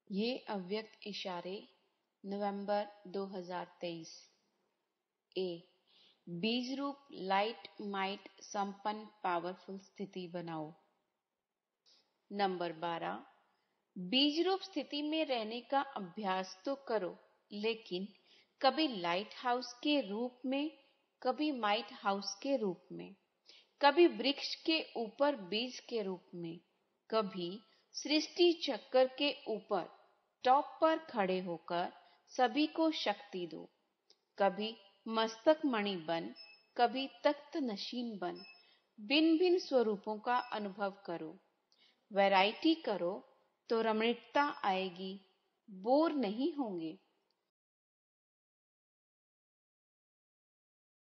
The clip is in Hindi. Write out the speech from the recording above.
ये अव्यक्त इशारे नवंबर 2023। ए बीज रूप लाइट माइट संपन्न पावरफुल स्थिति बनाओ। नंबर 12, बीज रूप स्थिति में रहने का अभ्यास तो करो, लेकिन कभी लाइट हाउस के रूप में, कभी माइट हाउस के रूप में, कभी वृक्ष के ऊपर बीज के रूप में, कभी सृष्टि चक्कर के ऊपर टॉप पर खड़े होकर सभी को शक्ति दो। कभी मस्तक मणि बन, कभी तख्त नशीन बन, भिन्न भिन्न स्वरूपों का अनुभव करो। वैरायटी करो तो रमणीकता आएगी, बोर नहीं होंगे।